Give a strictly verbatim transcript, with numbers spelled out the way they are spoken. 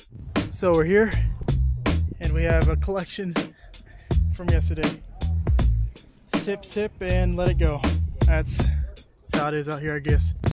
So we're here and we have a collection from yesterday. Sip, sip, and let it go. That's, that's how it is out here, I guess.